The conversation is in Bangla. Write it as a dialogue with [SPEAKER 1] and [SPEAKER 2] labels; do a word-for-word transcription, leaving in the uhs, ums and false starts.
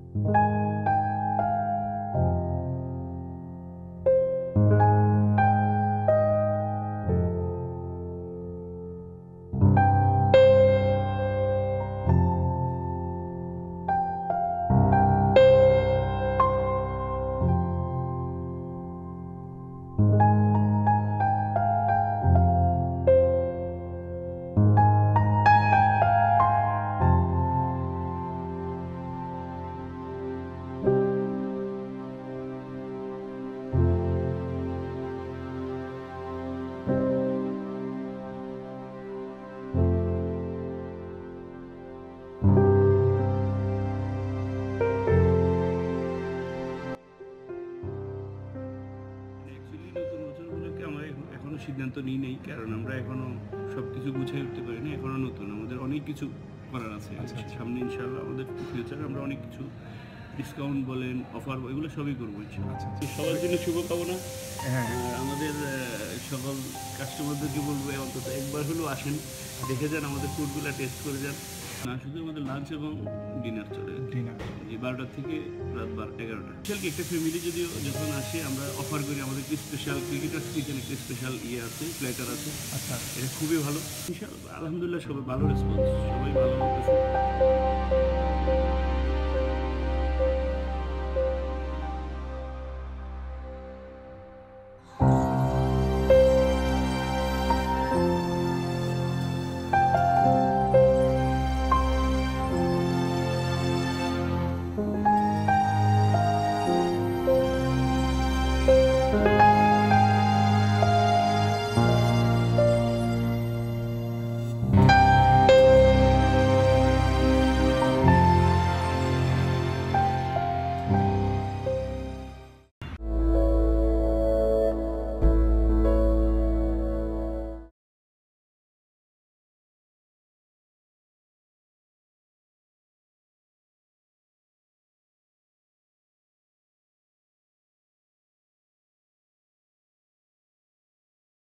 [SPEAKER 1] সিদ্ধান্ত নিই নেই, কারণ আমরা এখনো সবকিছু গুছিয়ে উঠতে পারিনি, এখনো নতুন, আমাদের অনেক কিছু করার আছে। সামনে ইনশাআল্লাহ আমাদের ফিউচারে আমরা অনেক কিছু ডিসকাউন্ট বলেন, অফার, এগুলো সবই করবো ইনশাআল্লাহ। সবার জন্য শুভকামনা। হ্যাঁ, আমাদের সকল কাস্টমারদেরকে বলবো অন্তত একবার হলেও আসেন, দেখে যান, আমাদের ফুডগুলো টেস্ট করে যান। না শুধু আমাদের লাঞ্চ এবং ডিনার চলে, ডিনার এই বারোটা থেকে রাত বারো এগারোটা। স্পেশাল একটা ফ্যামিলি যদিও যখন আসে আমরা অফার করি, আমাদের একটি স্পেশাল ক্রিকেটার্স কিচেন একটা স্পেশাল ইয়ে আছে, প্লেটার আছে। আচ্ছা, এটা খুবই ভালো। ইনশাআল্লাহ আলহামদুলিল্লাহ সবাই ভালো রেসপন্স, সবাই ভালো বলতেছে।